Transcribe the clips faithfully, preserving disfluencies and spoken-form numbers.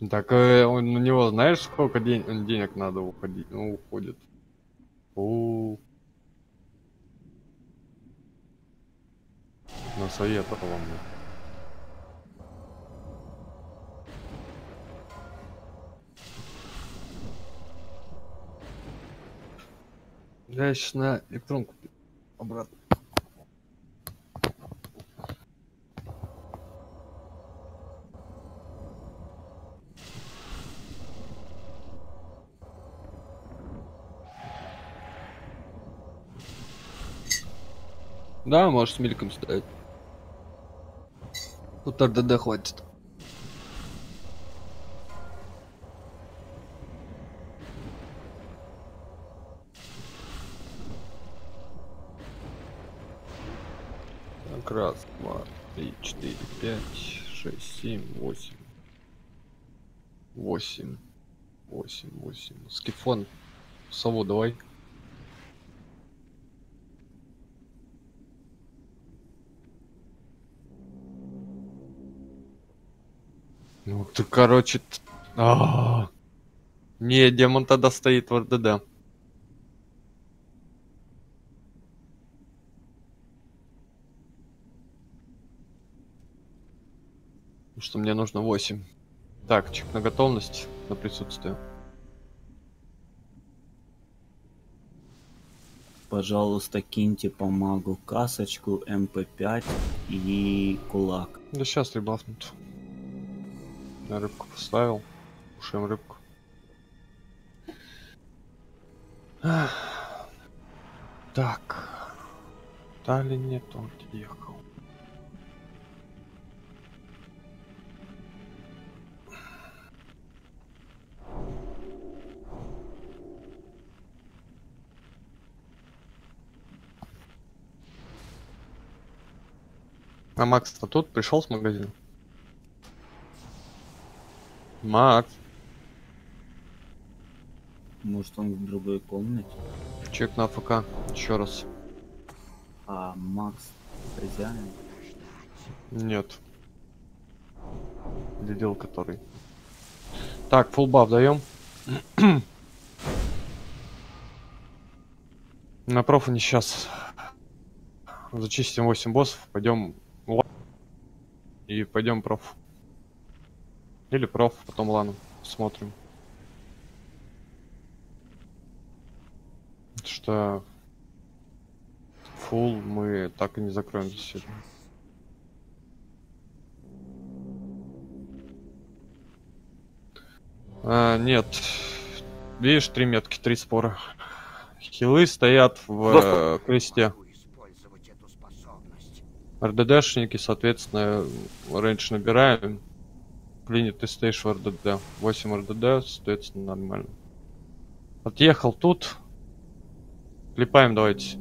Так э, он, на него знаешь, сколько день, денег надо уходить? Ну, уходит. У насоветовал мне. Я сейчас на электронку обратно. Да, можешь с миликом ставить. Тут эр дэ дэ хватит. Так, раз, два, три, четыре, пять, шесть, семь, восемь. Восемь. Восемь, восемь. Скифон. Сову давай. Ну ты, короче... т- А, не, демон тогда стоит в эр дэ дэ. Потому что мне нужно восемь. Так, чек на готовность, на присутствие. Пожалуйста, киньте по магу касочку, эм пэ пять и кулак. Да сейчас ребафнут. Я рыбку поставил. Кушаем рыбку. Так. Дали нет, он ехал. А Макс-то тут пришел с магазина? Макс, Может, он в другой комнате? чек на АФК. Еще раз. А Макс хозяин? Нет. Дедил который. Так, фулл баф даем. На профу не сейчас. Зачистим восемь боссов. Пойдем и пойдем проф. Или проф, потом лану. Смотрим. Что фул мы так и не закроем за сегодня. А, нет. Видишь, три метки, три спора. Хилы стоят в э, кресте. эр дэ дэшники, соответственно, рейндж набираем. Клинит ты стоишь в эр дэ дэ. восемь эр дэ дэ, соответственно, нормально. Отъехал тут. Клепаем давайте.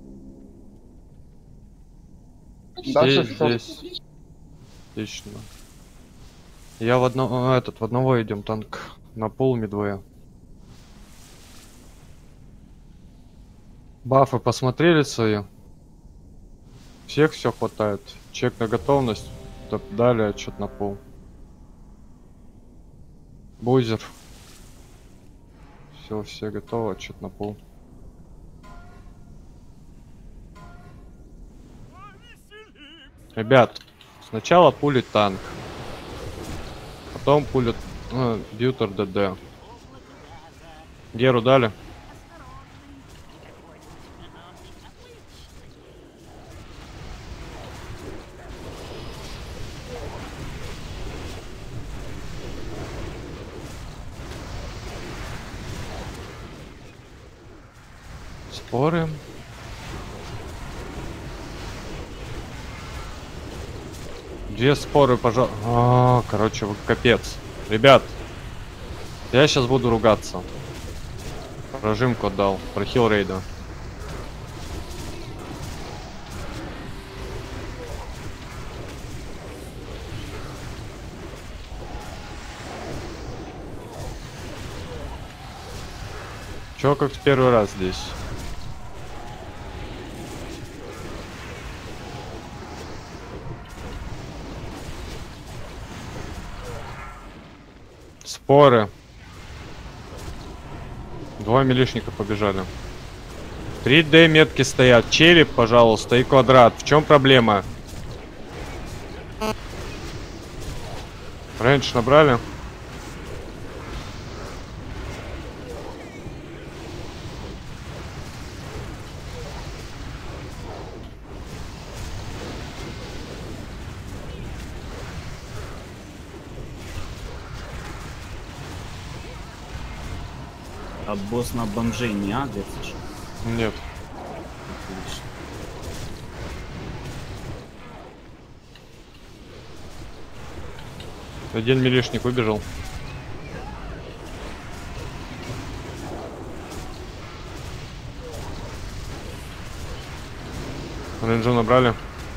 Дальше Здесь, что? здесь. Отлично. Я в одно, этот, в одного идем танк. На полме двое. Бафы посмотрели свои. Всех все хватает. Чек на готовность. Так, далее отчет на пол. Бузер. Все, все готовы, отчет на пол. Ребят, сначала пулит танк. Потом пулят э, бьют эр дэ дэ. Геру дали. Споры. Две споры, пожалуйста. А, короче, вы капец. Ребят, я сейчас буду ругаться. Прожимку отдал. Прохил рейда. Чё, как в первый раз здесь? Споры. Два милишника побежали. три дэ метки стоят. Череп, пожалуйста, и квадрат. В чем проблема? Рейндж набрали? А босс на бомжей не агрится? Нет. Отлично. Один милишник выбежал. Рейнджу набрали.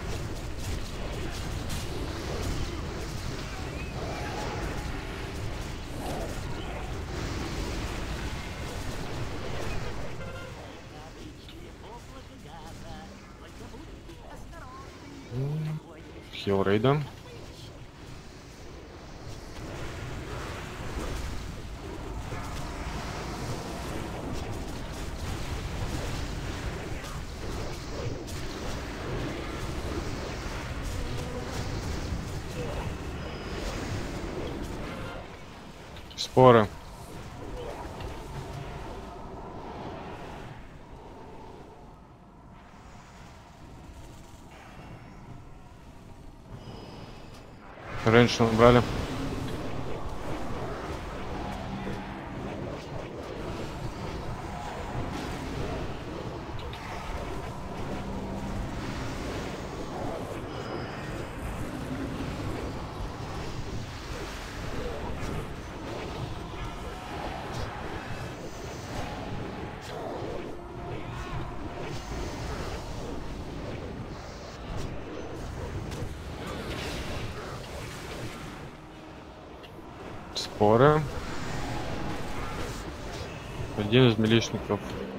Хилрейда. Споры. Рейндж набрали. Споры. Один из милишников.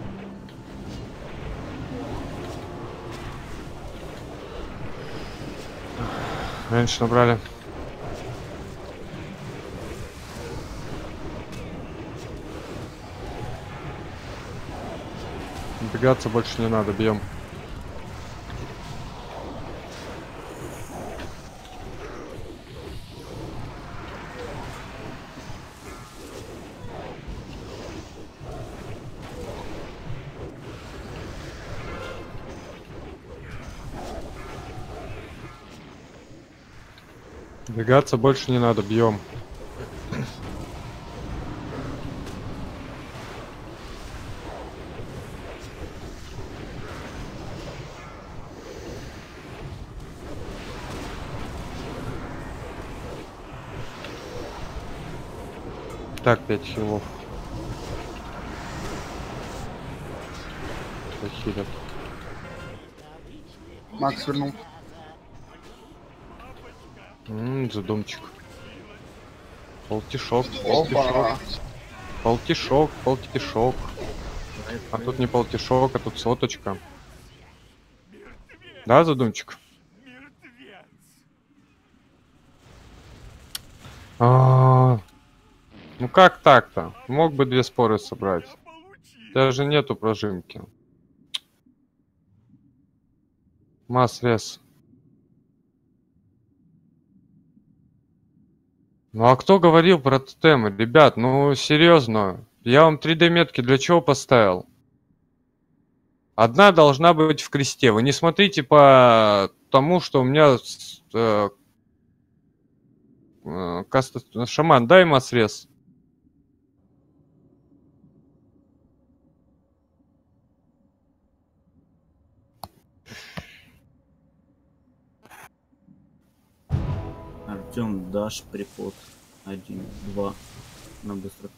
Раньше набрали. Бегаться больше не надо, бьем. Бегаться больше не надо, бьем. Так, пять хилов. Захилят. Макс вернул. Ммм, задумчик. Полтишок, Опа. полтишок. Полтишок, полтишок. А тут не полтишок, а тут соточка. Да, задумчик? А, ну как так-то? Мог бы две споры собрать. Даже нету прожимки. Масс-рез. Ну а кто говорил про тотемы? Ребят, ну серьезно. Я вам три дэ метки для чего поставил? Одна должна быть в кресте. Вы не смотрите по тому, что у меня э, э, каста... Шаман, дай масс-рез. Артем, дашь приход. Один, два. На быстроту.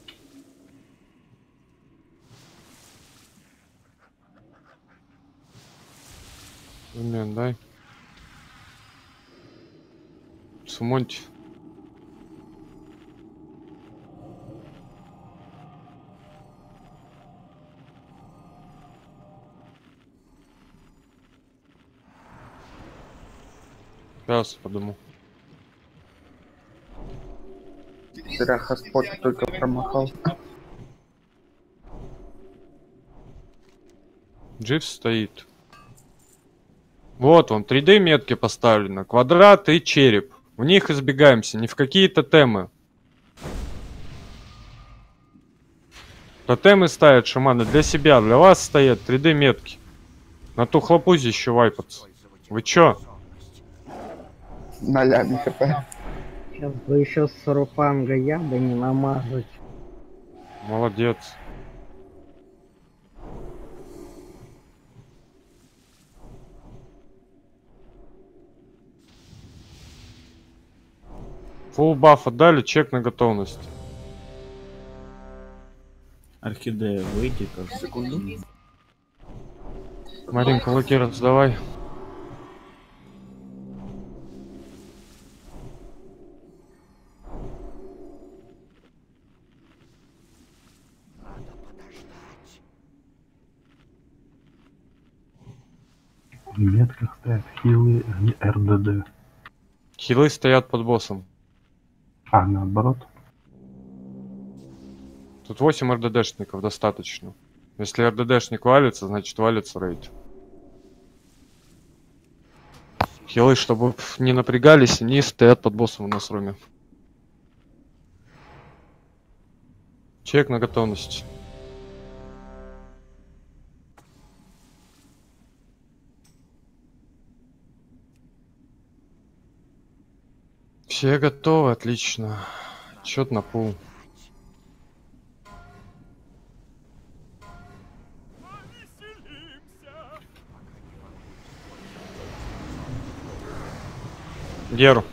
Момент, дай. Сумоньте. Сейчас подумал. зря хаспот только промахал. Дживс стоит. Вот он, три дэ метки поставлены. Квадрат и череп. В них избегаемся, не в какие-то темы. Тотемы ставят шаманы для себя, для вас стоят три дэ метки. На ту хлопузе еще вайпаться. Вы чё? Нолями хп. Сейчас бы еще с Рупанга я бы не намазать. Молодец. Фулл баф отдали, чек на готовность. Орхидея, выйди как секунду. Маринка, луки раздавай. В метках стоят хилы и эр дэ дэ. Хилы стоят под боссом. А, наоборот. Тут восемь эр дэ дэшников достаточно. Если эр дэ дэшник валится, значит валится рейд. Хилы, чтобы не напрягались, они стоят под боссом у нас в руме. Чек на готовность. Все готовы, отлично. Счет на пул. Геру.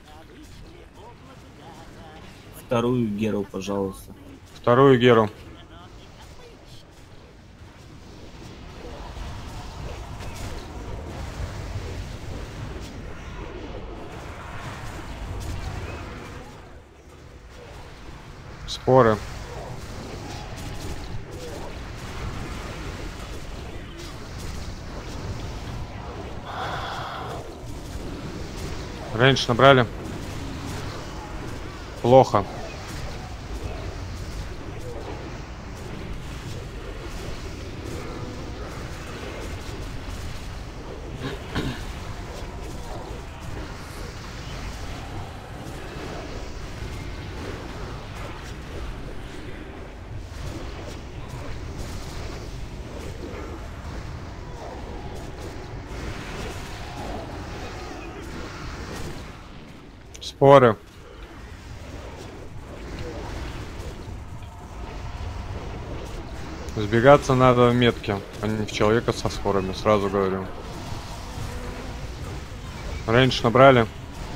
Вторую Геру, пожалуйста. Вторую Геру. Споры. Рейндж набрали. Плохо. Споры. Сбегаться надо в метке, а не в человека со спорами, сразу говорю. Рейндж набрали.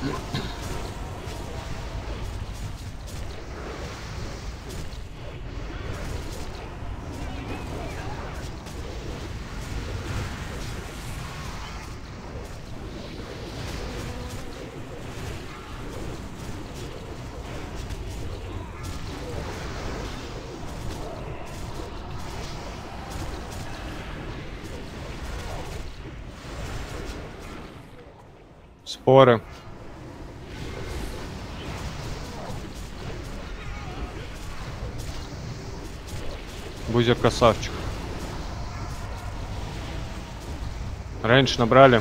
Споры. Бузер красавчик. Рейндж набрали.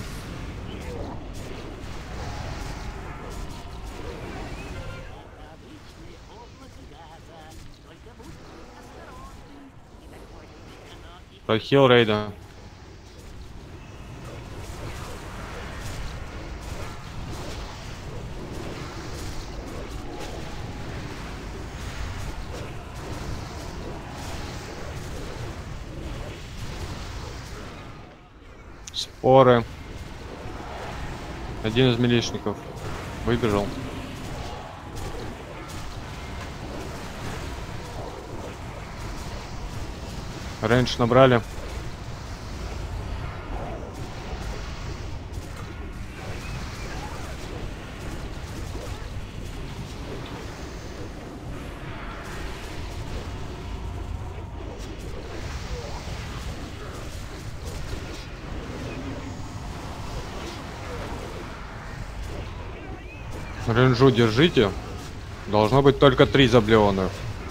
Прохил рейда. Споры. Один из милишников выбежал. Рейндж набрали. Ренжу держите. Должно быть только три заблионов.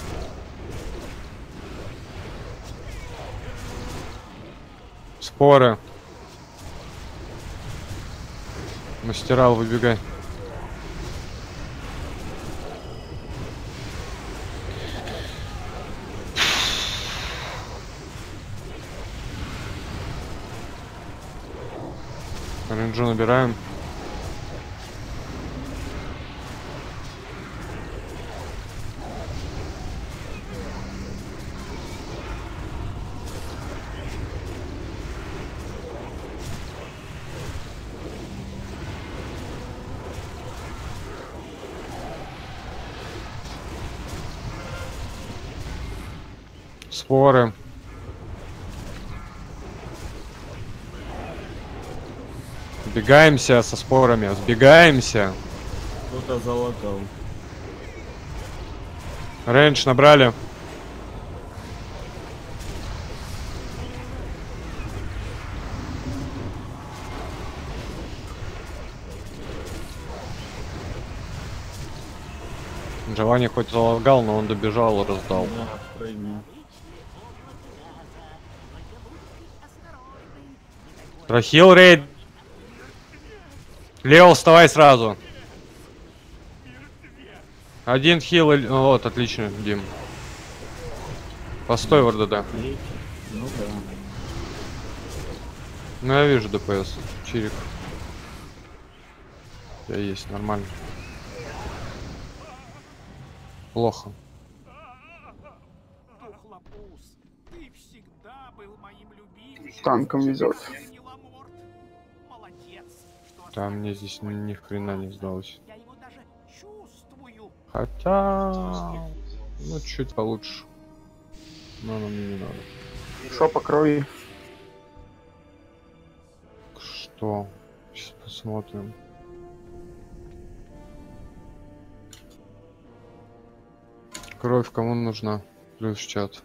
Споры. Мастерал, выбегай. Ренджу набираем. Споры. Сбегаемся со спорами, сбегаемся. Кто-то залагал. Рейндж набрали. Джованни хоть залагал, но он добежал и раздал. Да, прыгнул. Трахил рейд. Лео, вставай сразу. Один хил. И... Вот, отлично, Дим. Постой в РДД. Ну да. Ну я вижу ДПС. Чирик. Я есть, нормально. Плохо. Танком везет. Там мне здесь ни, ни хрена не сдалось. Хотя... Ну, чуть получше. Но оно мне не надо. Шо по крови? Что? Сейчас посмотрим. Кровь кому нужна? Плюс чат.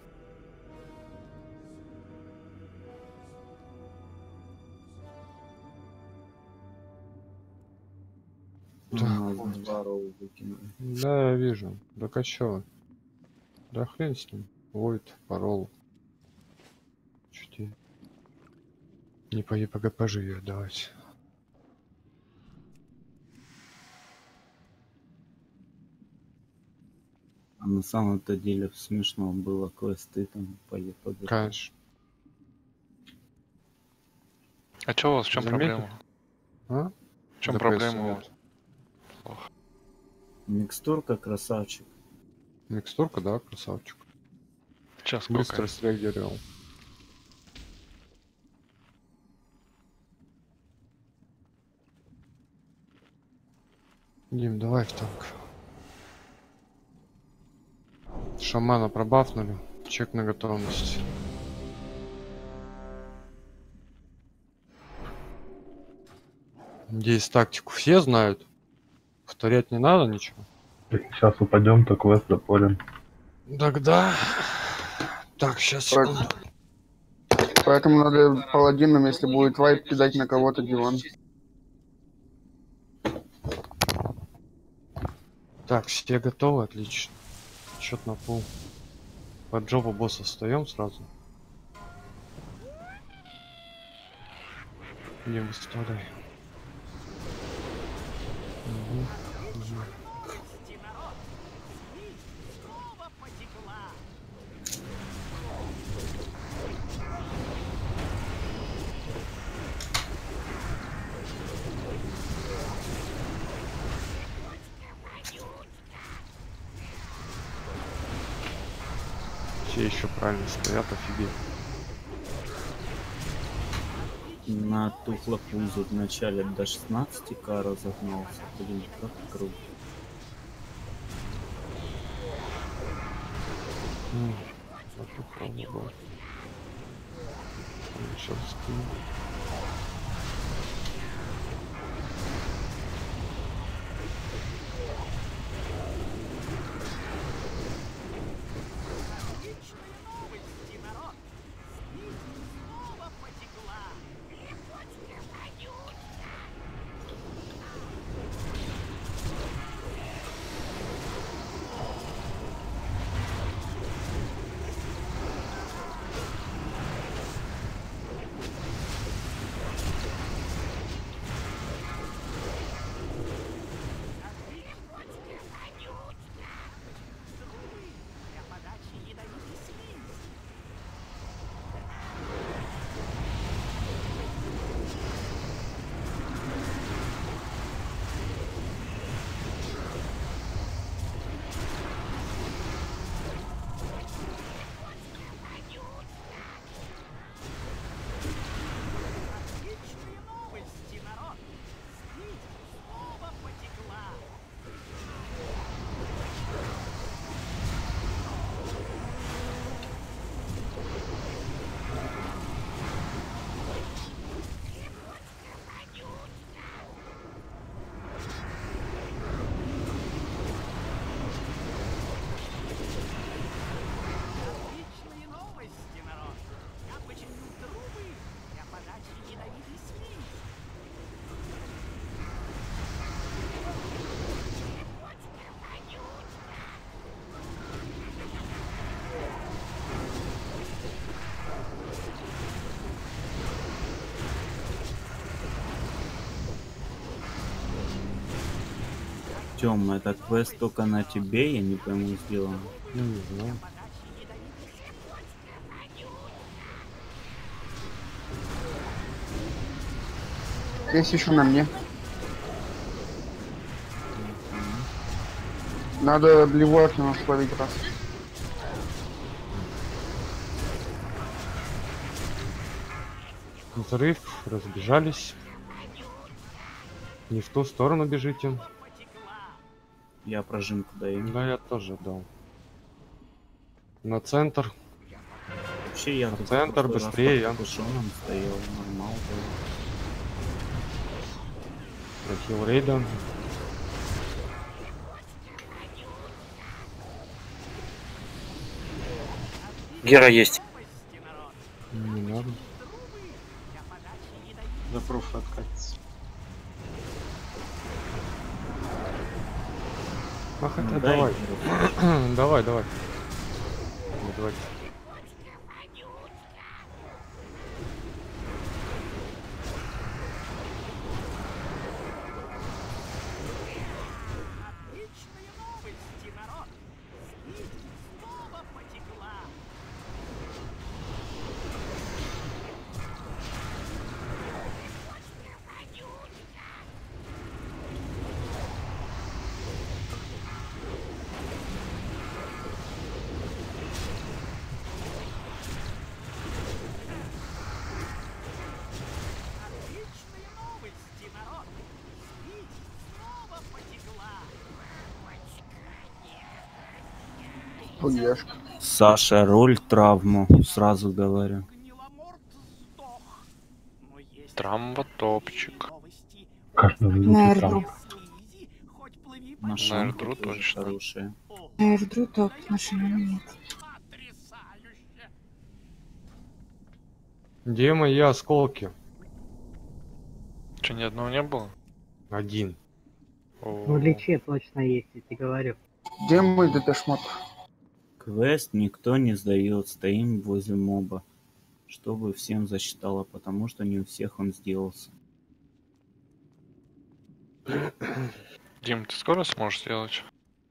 Нас два роу выкинули. Да, я вижу. Да качё? Да хрен с ним. Войд, парол. Чуть не по ЕПГП живет, давайте. А на самом-то деле смешно было квесты там по ЕПГ. Конечно. А чё у вас, в чем Заметил? проблема? А? В чем ДПС проблема? нет. Микстурка красавчик. Микстурка, да, красавчик. Сейчас Быстро сколько? среагировал. Дим, давай в танк. Шамана пробафнули. Чек на готовность. Здесь тактику все знают. Повторять не надо ничего. Если сейчас упадем, то квест запорим. Тогда... Так, сейчас, секунду. Поэтому надо паладинам, если будет вайп, кидать на кого-то диван. Так, все готовы, отлично. Счет на пол. Под жопу босса встаем сразу. Не выставляй. Угу. Угу. Все еще правильно стоят, офигеть. На тухлопузу в начале до шестнадцати к разогнался. Блин, как круто. М, а тут правда было. Сейчас скину. Тём, это квест только на тебе, я не пойму, сделано. Ну, не знаю. Есть еще на мне. Надо блевотину словить раз. Взрыв, разбежались. Не в ту сторону бежите. Я прожимку даю. Да, я тоже дал. На центр. Вообще я На тут центр, в прошлый раз быстрее. под капюшоном стоял, нормал был. Прохил рейда. Гера есть. Не надо. За проф откатится. А хотя Ну, дай, давай. Гера. давай, давай. Ну, давайте. Хуешка. Саша, роль травму, сразу говорю. Трамба топчик. Как на На вылете Эрдру. там. Машинка Эрдру тоже точно. хорошая. На Эрдру топ, машины нет. Где мои осколки? Че, ни одного не было? Один. О, Ну, лечи точно есть, я тебе говорю. Где мой ДТ-шмот? Квест никто не сдает, стоим возле моба. Чтобы всем засчитало, потому что не у всех он сделался. Дим, ты скоро сможешь сделать?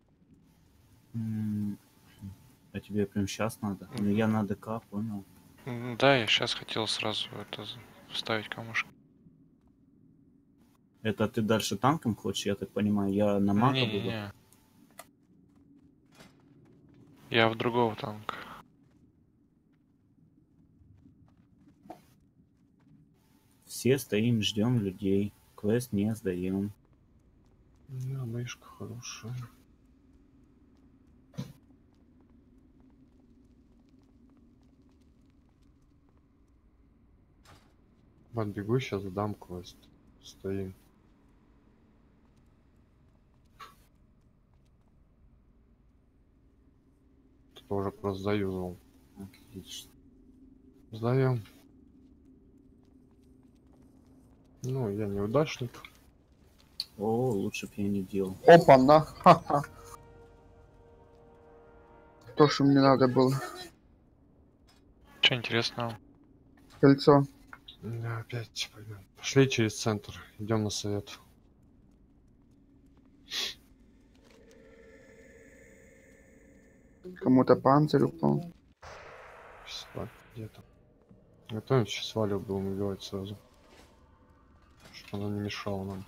М, А тебе прям сейчас надо? Ну я на ДК, понял. М, Да, я сейчас хотел сразу это з- вставить камушек. Это ты дальше танком хочешь, я так понимаю? Я на мака буду. Не-не-не. Я в другого танка. Все стоим, ждем людей. Квест не сдаем. Да, мышка хорошая. Подбегу, сейчас дам квест. Стоим. Тоже просто заюзал. Отлично. Сдаем. Ну, я неудачник. О, лучше б я не делал. Опа, на. Ха-ха. То, что мне надо было. Че интересного? Кольцо. Да, опять пойдем. Пошли через центр. Идем на совет. Кому-то панцирь упал. Спать где-то. Готовимся, сейчас Валю будем убивать сразу. Чтобы она не мешала нам.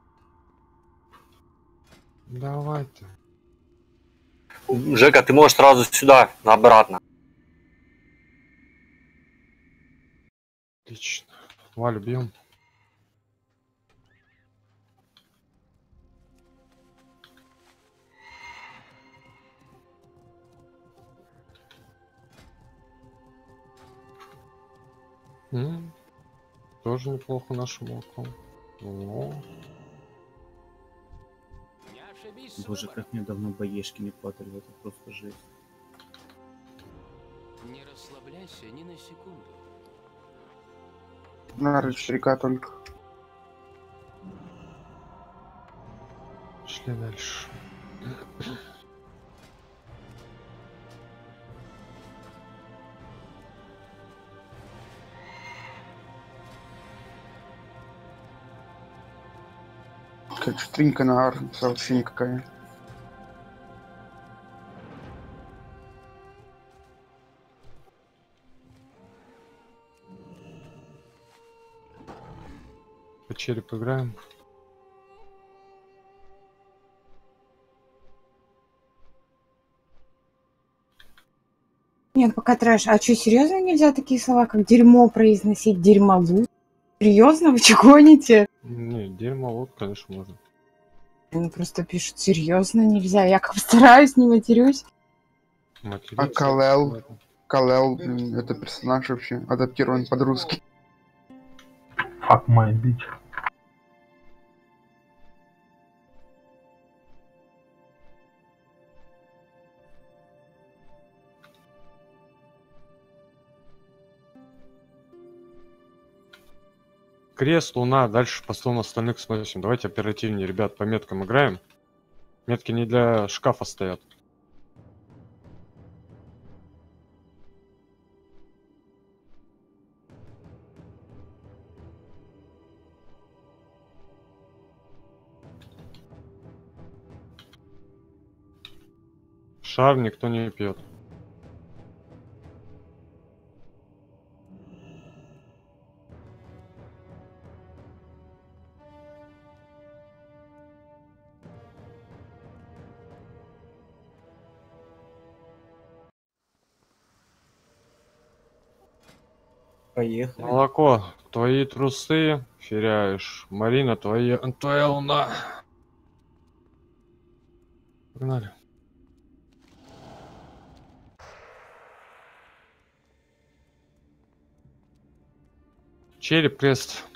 Давай ты. Жека, ты можешь сразу сюда, обратно. Отлично. Валю бьем. М, Тоже неплохо нашему оку. О, Боже, как мне давно боешки не падали, это просто жесть. Не расслабляйся ни на секунду. На рычага только. Шли дальше. Как штринка на ар, вообще никакая. По череп играем. Нет, пока трэш. А что, серьезно нельзя такие слова, как дерьмо произносить? Дерьмову? Серьезно? Вы что гоните? Не, дерьмо, вот, конечно, можно. Ну, просто пишут, серьезно нельзя. Я как стараюсь, не матерюсь. Материться. А Калел? Калел, блин, это персонаж вообще адаптирован под русский. Fuck my bitch. Крест, луна, дальше по словам остальных смотрим. Давайте оперативнее, ребят, по меткам играем. Метки не для шкафа стоят. Шар никто не пьет. Поехали. Молоко, твои трусы феряешь. Марина, твои... твоя луна. Погнали. Череп, крест.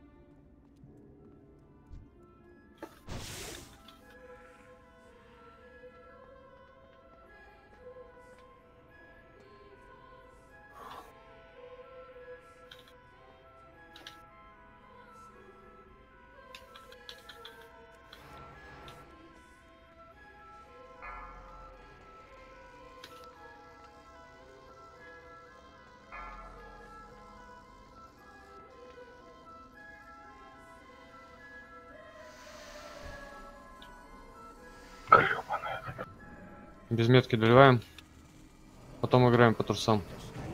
Без метки доливаем. Потом играем по трусам.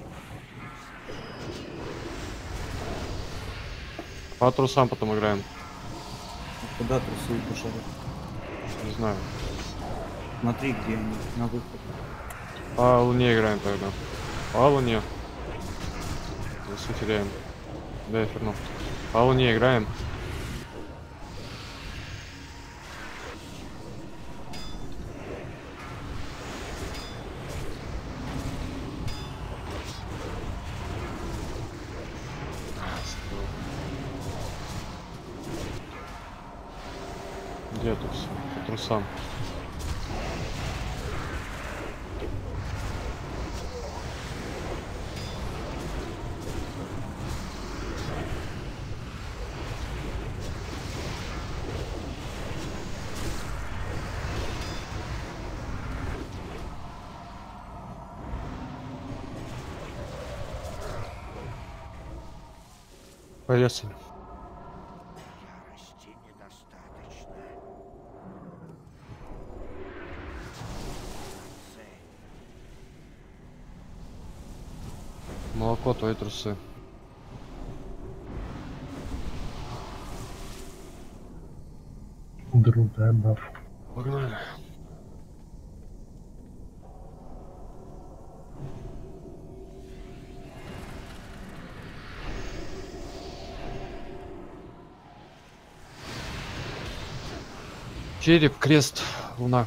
По трусам потом играем. Куда трусы пошли? Не знаю. Смотри, где они, на выход. По луне играем тогда. По луне. Если теряем. Да, я верну. По луне играем. Где тут все? По трусам. Поехали. Молоко, твои трусы. Другая баф. Погнали. Череп, крест, луна.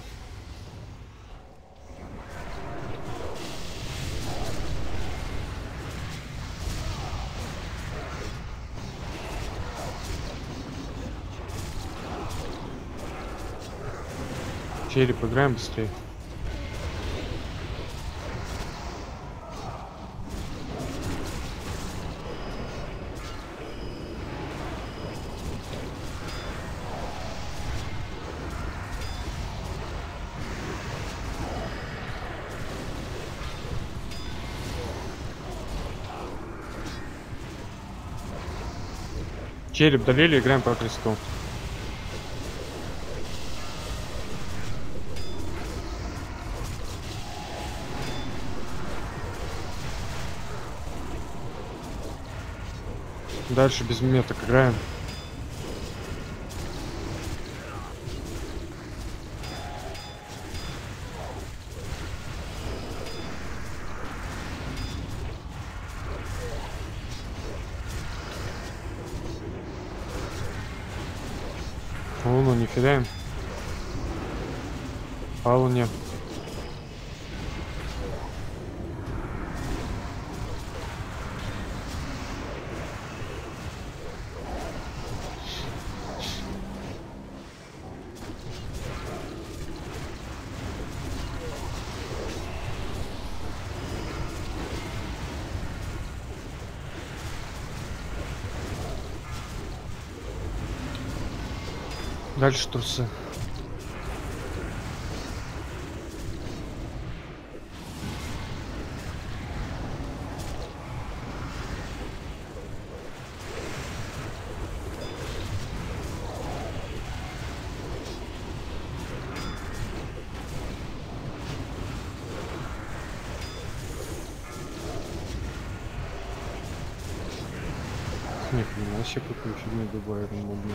Череп, играем быстрее. Череп долили, играем по кресту. Дальше без меток играем. Луну не кидаем. По луне. Дальше трусы. Не понимаю, вообще какую фигню добавили модную.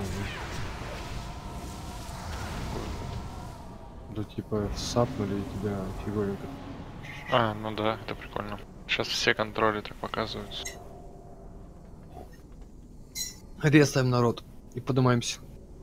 Да типа сапнули и тебя фиговенько. А, ну да, это прикольно. Сейчас все контроли так показываются. Рестаем народ и поднимаемся.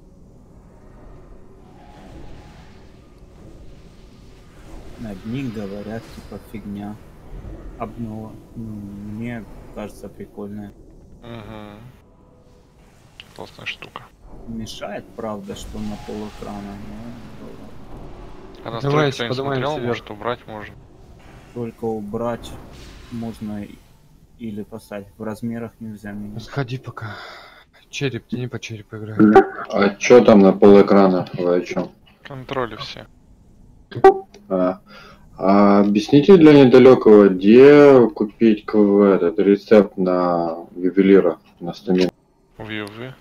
Одни говорят, типа, фигня. Обнова. Ну, мне кажется, прикольная. Угу. Классная штука. Мешает, правда, что на пол экрана, но... А настройки кто не смотрел, может убрать можно. Только убрать можно или поставить. В размерах нельзя менять. Сходи пока. Череп, ты не по черепу играешь. А чё там на пол экрана? Вы о чем? Контроли все. А, а объясните для недалекого, где купить к- этот рецепт на ювелира на стамин? В ЮВ.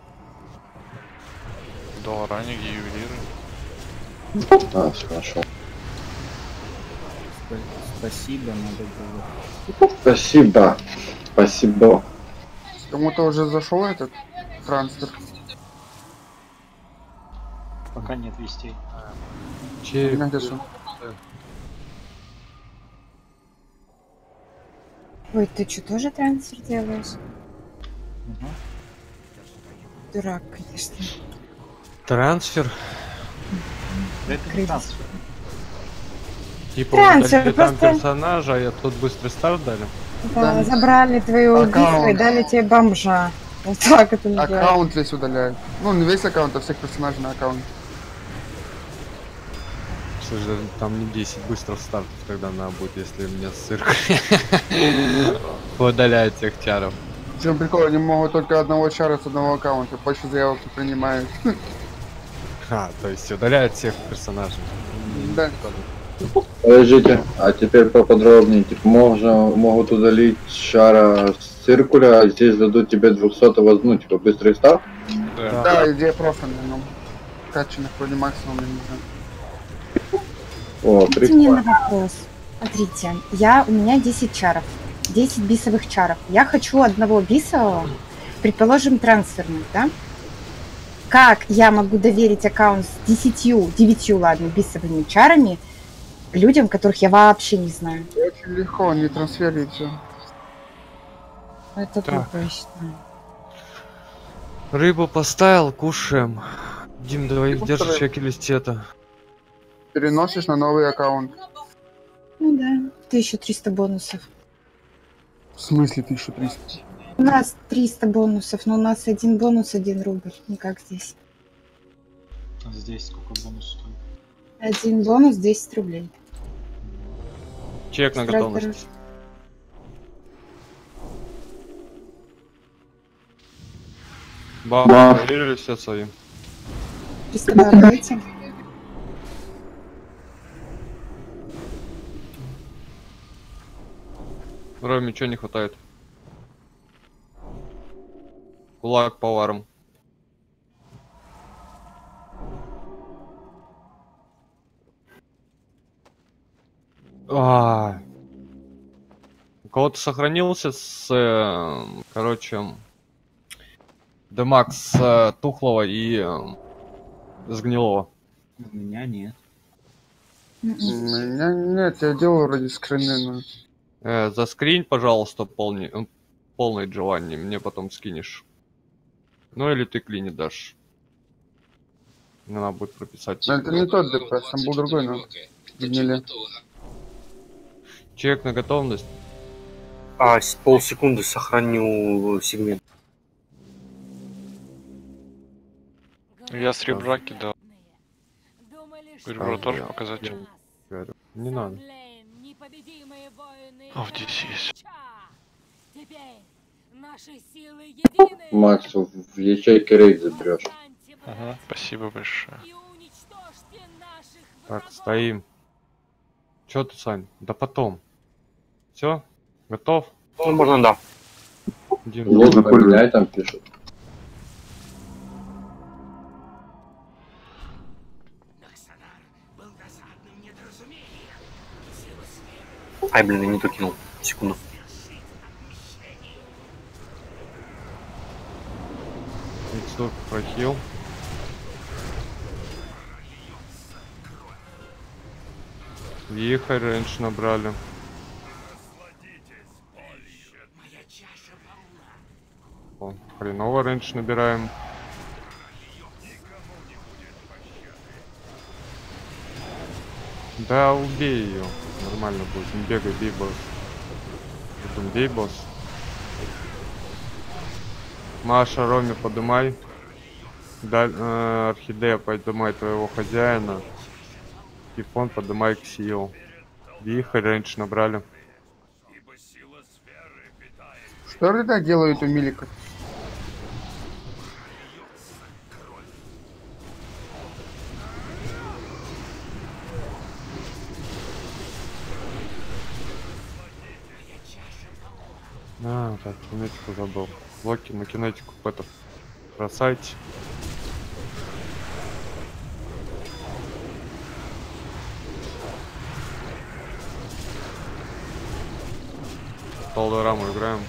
Доллараники, ювелиры. А, хорошо. Спа- Спасибо, надо было. Спасибо. Спасибо. Кому-то уже зашел этот трансфер. Пока нет вестей. Череп. Меня зашел. Ой, ты что, тоже трансфер делаешь? Угу. Дурак, конечно. Трансфер. Да это не Кризис. трансфер. Типа Трансфер, удалили там просто- персонажа, а тут быстрый старт дали. Да, Да. забрали твою убийство и Аккаунт. дали тебе бомжа. Вот так это называется. Аккаунт здесь удаляют. Ну, не весь аккаунт, а всех персонажей на аккаунт. Слушай, там не десять быстрых стартов тогда надо будет, если у меня цирк удаляет всех чаров. В чем прикол, они могут только одного чара с одного аккаунта. Больше заявок не принимают. А, то есть удаляют всех персонажей. Да. Подождите, а теперь поподробнее. Типа можно, могут удалить шара с циркуля, а здесь дадут тебе двухсотого, ну, типа быстрый старт. Да. Да, идея профильная, но качанных вроде максимум, я не знаю. О, Ответьте мне на прикольно. вопрос. Смотрите, я, у меня десять чаров, десять бисовых чаров. Я хочу одного бисового, предположим, трансферных, да? Как я могу доверить аккаунт с десятью, девятью, ладно, бисовыми чарами людям, которых я вообще не знаю? Очень легко, не трансферится. Это Так. глупо, я считаю. Рыбу поставил, кушаем. Дим, двоих Рыбу держишь вторую. шекелистета. Переносишь на новый аккаунт. Ну да, тысяча триста бонусов. В смысле тысяча триста? У нас триста бонусов, но у нас один бонус, один рубль, не как здесь. А здесь сколько бонус стоит? Один бонус, десять рублей. Чек на Сразу готовность. дороже. Бабы проверили все свои. триста добавляйте. Роме чего не хватает? Кулак поваром. А. У кого-то сохранился с, э, короче, Демаг с э, Тухлого и э, с Гнилого. У меня нет. У меня нет, я делаю ради скрины. Э, заскринь, пожалуйста, полный, э, полное желание, мне потом скинешь. Ну или ты клини дашь. Мне надо будет прописать. Но это не тот ДПС, там был другой, но гнили. Чек на готовность. А, с полсекунды сохраню сегмент. Я с ребра кидал. Ребро А, тоже я- показать? я говорю, не надо. А, в здесь есть. Макс, в ячейке рейд заберешь. Ага, спасибо большое. Так, стоим. Чё ты, Сань? Да потом. Все? Готов? Ну, можно, да. Дим, Лозу поменяй, там пишут. Ай, блин, я не то кинул. Секунду. Миксур прохил. Вихрь раньше набрали. О, хреново раньше набираем. Да, убей ее. Нормально будет. Не бегай, бей босс. Потом бей босс. Маша, Роме, подымай. Да, э, Орхидея, подымай твоего хозяина. Тифон, подымай Ксио. Вихрь раньше набрали. Что ребята делают у Милика? А, так, кинетику забыл. Блоки на кинетику это бросайте. Полдораму играем.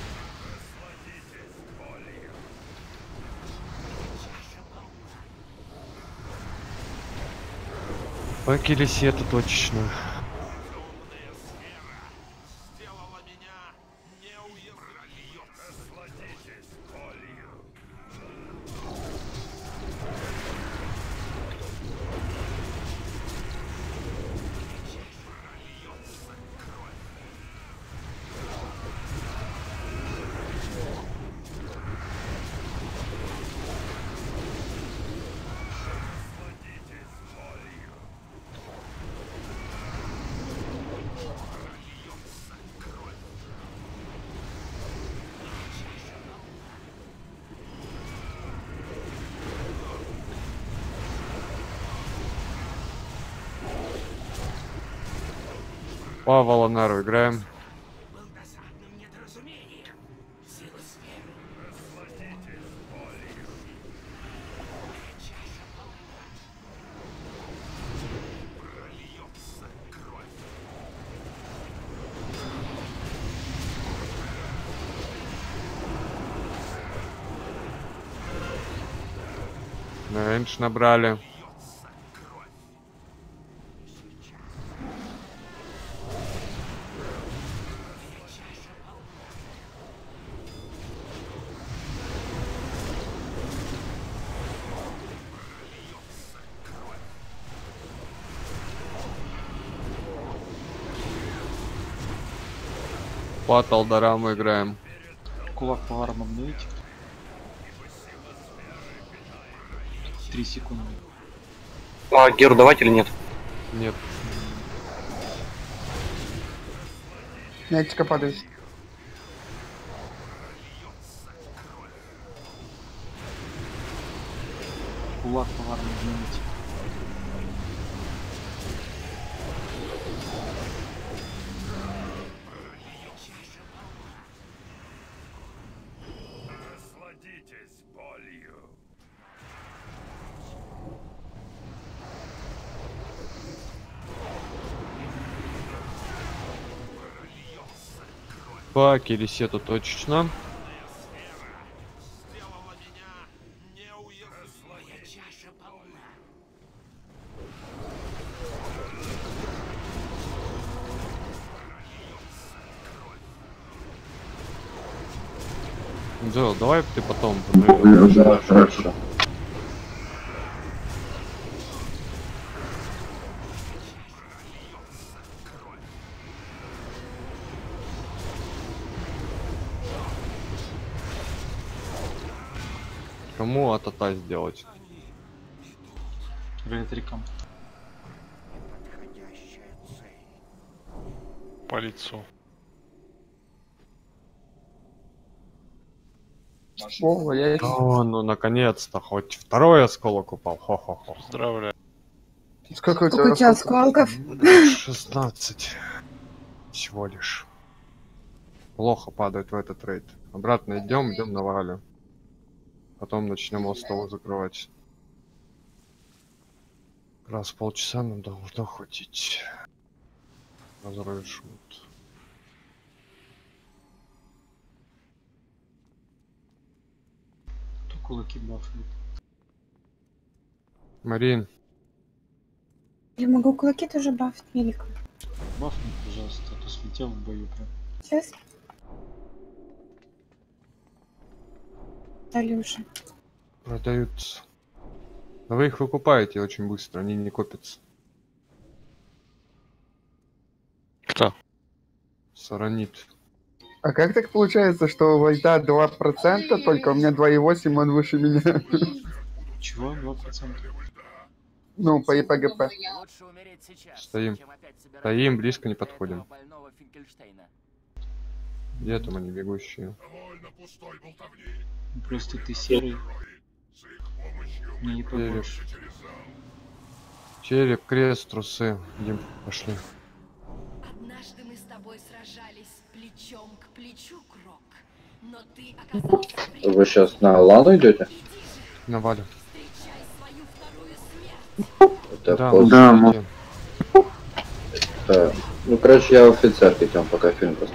По килисету точечно. По Волонару играем. Рейндж набрали. По Талдараму играем. Кулак по армам обновите. Три секунды. А, Геру давать или нет? Нет. Нятика падает. Кулак по армам обновите. По килисету точечно. Джо, давай ты потом. Да, хорошо. Кому атата сделать? Ретриком. По лицу. О, я их... О, ну наконец-то, хоть второй осколок упал. Хо-хо-хо. Поздравляю. Сколько у Сколько у тебя осколков? шестнадцать. Всего лишь. Плохо падает в этот рейд. Обратно идем, идем на валю. Потом начнем остову закрывать. Раз в полчаса нам должно хватить. Разрушит. Кто кулаки бафает? Марин, Я могу кулаки тоже бафать велико. Бафни, пожалуйста, а то слетел в бою прям. Сейчас. Алёша. продаются. Но вы их выкупаете очень быстро, они не копятся. Кто? Саранит. А как так получается, что у Войда два процента, только у меня два и восемь, он выше меня? Чего? два процента? Ну, по ИПГП. Стоим. Стоим, близко не подходим. Где там они бегущие? Просто ты серый. Мне не Череп. поможешь. Череп, крест, трусы. Идем, пошли. Однажды мы с тобой сражались плечом к плечу, Крок, но ты оказался... Вы сейчас на Лану идете? На Валю. Это Да, после- да, идем. Да. Ну, короче, я офицер, идем, пока фильм просто.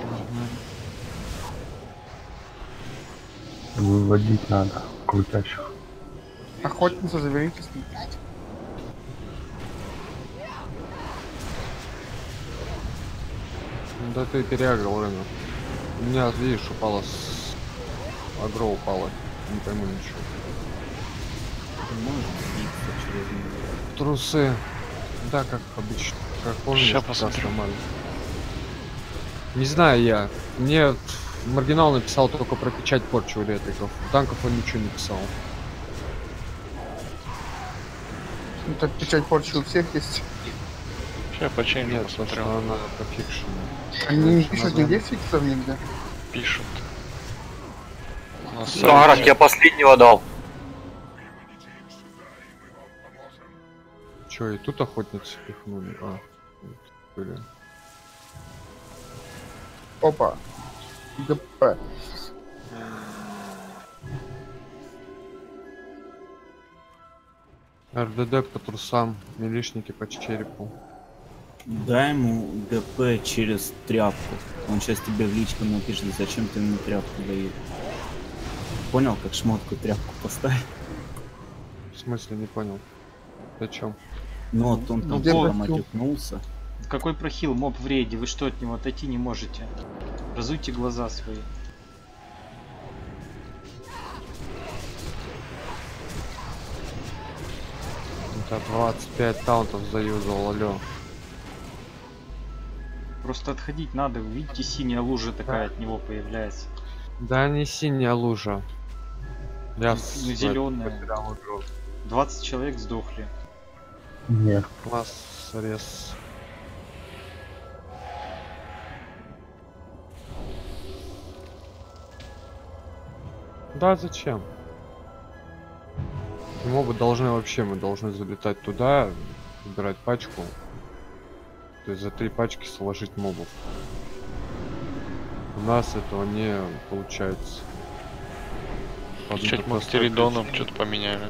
Выводить надо крутящих. Охотница, заберите. Да ты переагрил рынок. У меня, видишь, упало с... Агро упало. Не пойму ничего. Можно биться через него. Трусы. Да, как обычно. Как помнишь, Ща как раз посмотрю. нормально. Не знаю я. Мне маргинал написал только про печать порчу электриков. Танков он ничего не писал. Это печать порчи у всех есть. Сейчас починю, Нет, посмотрю. потому что она по фикшену. Они не пишут нигде фиксов нигде. Пишут. У нас Тарак, сайт- я последнего дал. Че, и тут охотницы пихнули? А, вот, были. Опа. ГП. РДД по трусам, милишники по черепу. Дай ему ГП через тряпку. Он сейчас тебе в личку напишет, зачем ты ему тряпку даешь. Понял, как шмотку тряпку поставить? В смысле, не понял. Зачем? Ну вот он там Ну, вот. прямо отюкнулся. Какой прохил, моб в рейде, вы что от него отойти не можете? Разуйте глаза свои. Это двадцать пять таунтов заюзал, алё. Просто отходить надо, видите, синяя лужа такая от него появляется. Да не синяя лужа. Я Ну, с- зелёная. потерял игру. двадцать человек сдохли. Нет. Класс срез. Да, зачем? Мобы должны вообще, мы должны залетать туда, выбирать пачку. То есть за три пачки сложить мобов. У нас этого не получается. Под Печать простой Мактеридоном причине. что-то поменяли.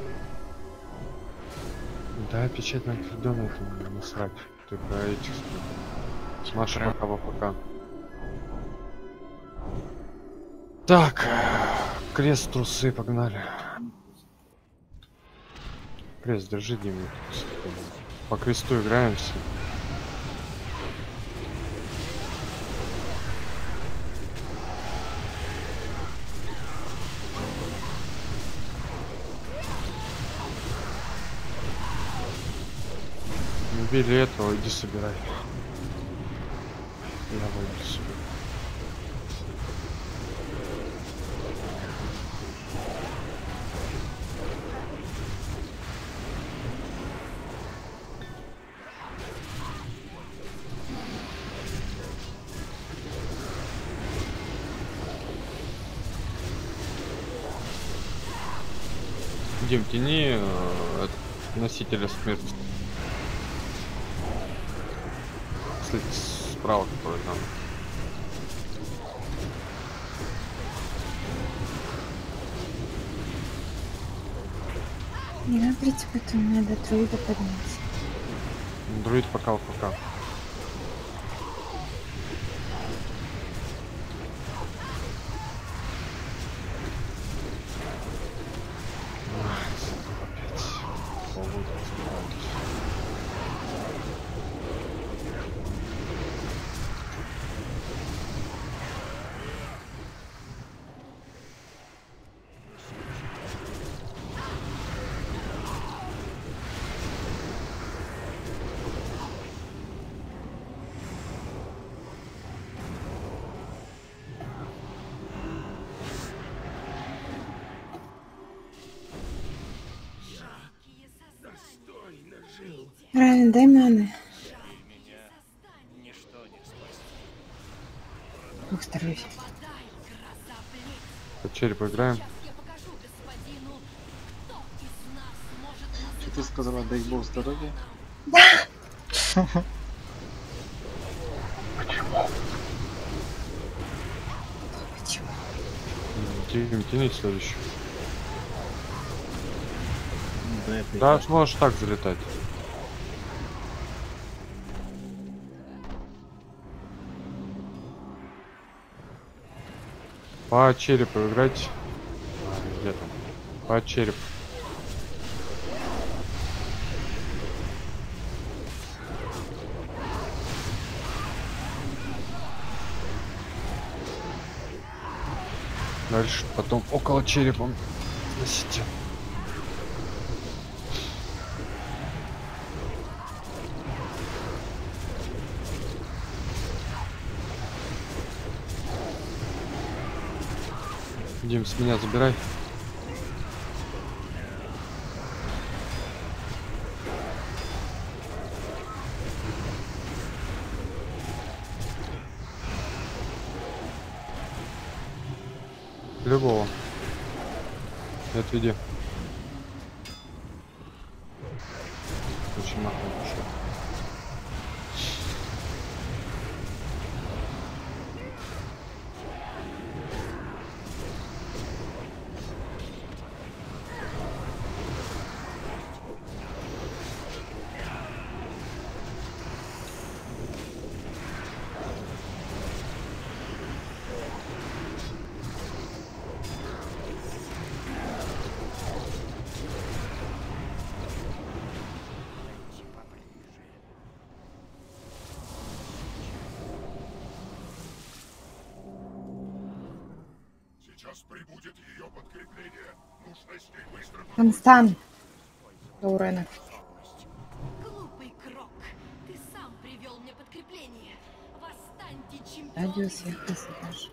Да, печать Мактеридона, это мне насрать. Ты про этих с Машей Прям. пока пока. Так, крест, трусы, погнали. Крест, держи, Дима. По кресту играемся. Убили этого, иди собирай. Я выйду себе. Дим, тяни э, носителя смерти. Кстати, справа, который нам. Не говорите, потом надо друида поднять. Друид пока в пока. Райан, дай маны. Ух, здоровье. По черепу играем. Что ты сказала, дай бог здоровья? Да. Почему? Тяни, тяни следующий. Да, сможешь так залетать. По черепу играть. А, где там? По черепу. Дальше потом около черепа носите. Дим, с меня забирай. Любого. И отведи. Очень нахуй пошел. Констан. До урона. Глупый Крок, ты сам привел мне подкрепление. Восстаньте, чемпионы. Радиус сверху даже.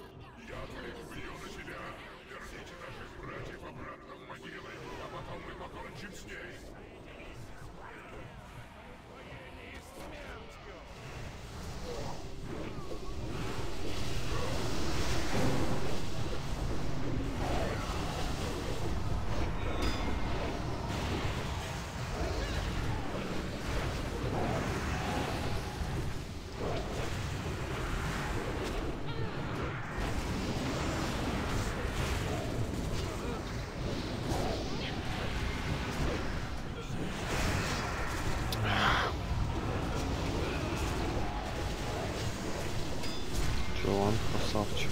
Он красавчик.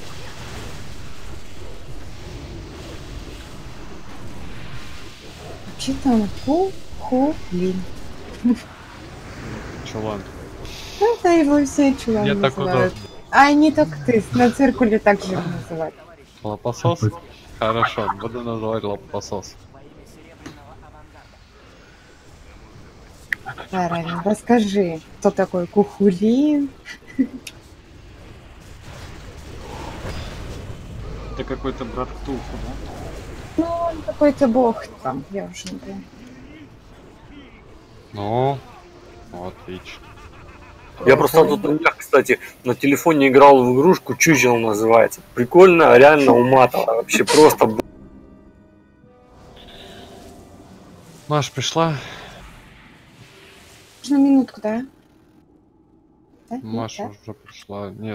Вообще-то он ху-ху-лин. Чулан. Это его все чулан Я так называют. удобно. А не только ты, на циркуле так же его называют. Лопосос? Хорошо, буду называть лопосос. Правильно, расскажи, кто такой Кухулин? Это какой-то брат Ктулху, да? Ну, он какой-то бог там, я уже не помню. Ну, ну, отлично. Я просто тут, у меня, кстати, на телефоне играл в игрушку, Чучело называется. Прикольно, реально уматывало. Вообще просто... б- Маш пришла. Можно минутку, да? Да? Нет, Маша да? уже пришла. Нет.